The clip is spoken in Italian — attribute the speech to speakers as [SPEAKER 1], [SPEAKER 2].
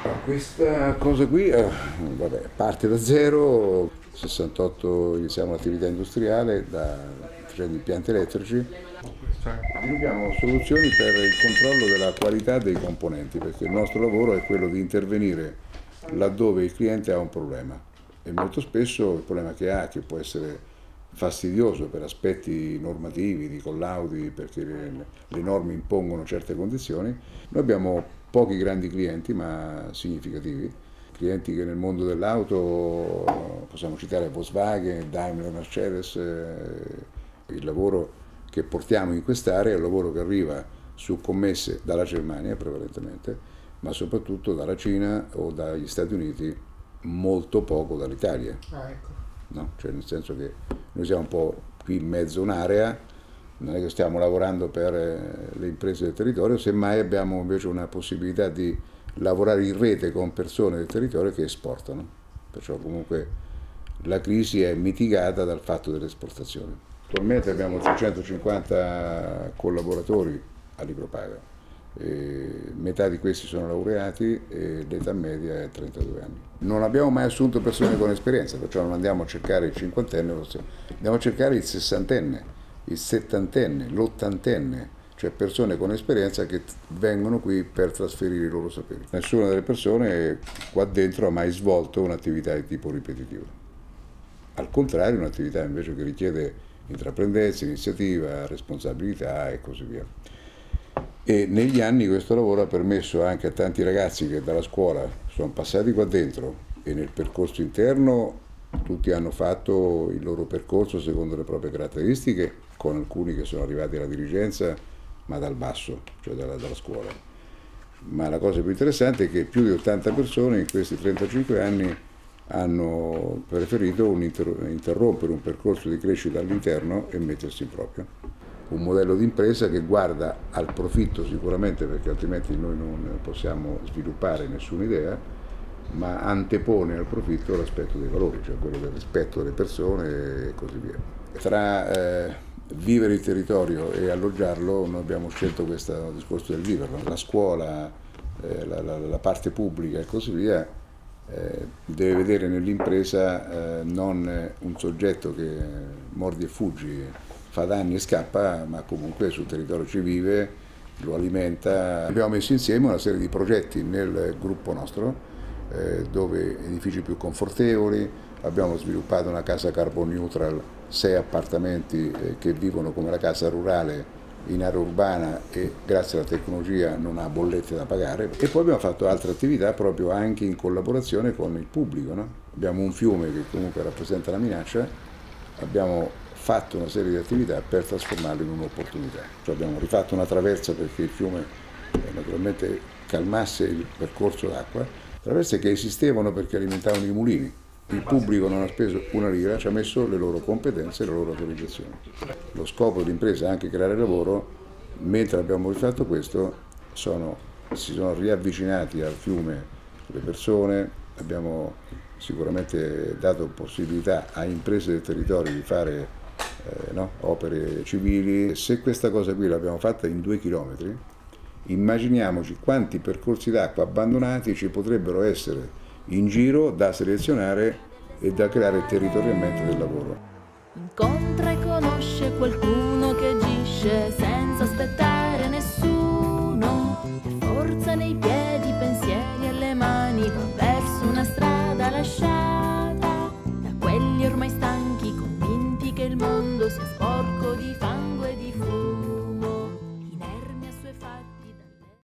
[SPEAKER 1] Questa cosa qui vabbè, parte da zero, 68 iniziamo l'attività industriale facendo impianti elettrici, sviluppiamo soluzioni per il controllo della qualità dei componenti, perché il nostro lavoro è quello di intervenire laddove il cliente ha un problema e molto spesso il problema che ha, che può essere fastidioso per aspetti normativi, di collaudi, perché le norme impongono certe condizioni. Noi abbiamo pochi grandi clienti, ma significativi. Clienti che nel mondo dell'auto possiamo citare Volkswagen, Daimler, Mercedes. Il lavoro che portiamo in quest'area è un lavoro che arriva su commesse dalla Germania prevalentemente, ma soprattutto dalla Cina o dagli Stati Uniti, molto poco dall'Italia.
[SPEAKER 2] Ah, ecco.
[SPEAKER 1] No? Cioè, nel senso che noi siamo un po' qui in mezzo a un'area, non è che stiamo lavorando per le imprese del territorio, semmai abbiamo invece una possibilità di lavorare in rete con persone del territorio che esportano, perciò comunque la crisi è mitigata dal fatto dell'esportazione. Attualmente abbiamo 350 collaboratori a libro paga. Metà di questi sono laureati e l'età media è 32 anni. Non abbiamo mai assunto persone con esperienza, perciò non andiamo a cercare il cinquantenne, andiamo a cercare il sessantenne, il settantenne, l'ottantenne, cioè persone con esperienza che vengono qui per trasferire i loro saperi. Nessuna delle persone qua dentro ha mai svolto un'attività di tipo ripetitivo. Al contrario, un'attività invece che richiede intraprendenza, iniziativa, responsabilità e così via. E negli anni questo lavoro ha permesso anche a tanti ragazzi che dalla scuola sono passati qua dentro e nel percorso interno tutti hanno fatto il loro percorso secondo le proprie caratteristiche, con alcuni che sono arrivati alla dirigenza ma dal basso, cioè dalla scuola. Ma la cosa più interessante è che più di 80 persone in questi 35 anni hanno preferito interrompere un percorso di crescita all'interno e mettersi in proprio. Un modello di impresa che guarda al profitto sicuramente, perché altrimenti noi non possiamo sviluppare nessuna idea, ma antepone al profitto l'aspetto dei valori, cioè quello del rispetto delle persone e così via. Tra vivere il territorio e alloggiarlo noi abbiamo scelto questo discorso del viverlo. La scuola, la parte pubblica e così via deve vedere nell'impresa non un soggetto che mordi e fuggi, fa danni e scappa, ma comunque sul territorio ci vive, lo alimenta. Abbiamo messo insieme una serie di progetti nel gruppo nostro, dove edifici più confortevoli, abbiamo sviluppato una casa carbon neutral, 6 appartamenti che vivono come la casa rurale in area urbana e grazie alla tecnologia non ha bollette da pagare. E poi abbiamo fatto altre attività proprio anche in collaborazione con il pubblico. No? Abbiamo un fiume che comunque rappresenta la minaccia, abbiamo fatto una serie di attività per trasformarlo in un'opportunità. Cioè abbiamo rifatto una traversa perché il fiume naturalmente calmasse il percorso d'acqua, traverse che esistevano perché alimentavano i mulini. Il pubblico non ha speso una lira, ci ha messo le loro competenze e le loro autorizzazioni. Lo scopo dell'impresa è anche creare lavoro. Mentre abbiamo rifatto questo si sono riavvicinati al fiume le persone, abbiamo sicuramente dato possibilità a imprese del territorio di fare opere civili. Se questa cosa qui l'abbiamo fatta in 2 chilometri, immaginiamoci quanti percorsi d'acqua abbandonati ci potrebbero essere in giro da selezionare e da creare territorialmente del lavoro.
[SPEAKER 3] Incontra e conosce qualcuno che agisce senza aspettare nessuno, e forza nei piedi, pensieri e le mani va verso una strada lasciata da quelli ormai stanchi, convinti che il mondo sia